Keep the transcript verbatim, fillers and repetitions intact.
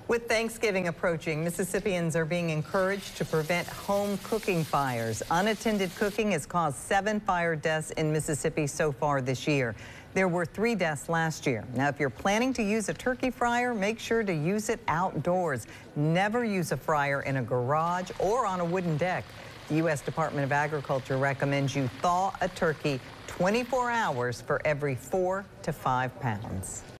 With Thanksgiving approaching, Mississippians are being encouraged to prevent home cooking fires. Unattended cooking has caused seven fire deaths in Mississippi so far this year. There were three deaths last year. Now, if you're planning to use a turkey fryer, make sure to use it outdoors. Never use a fryer in a garage or on a wooden deck. The U S Department of Agriculture recommends you thaw a turkey twenty-four hours for every four to five pounds.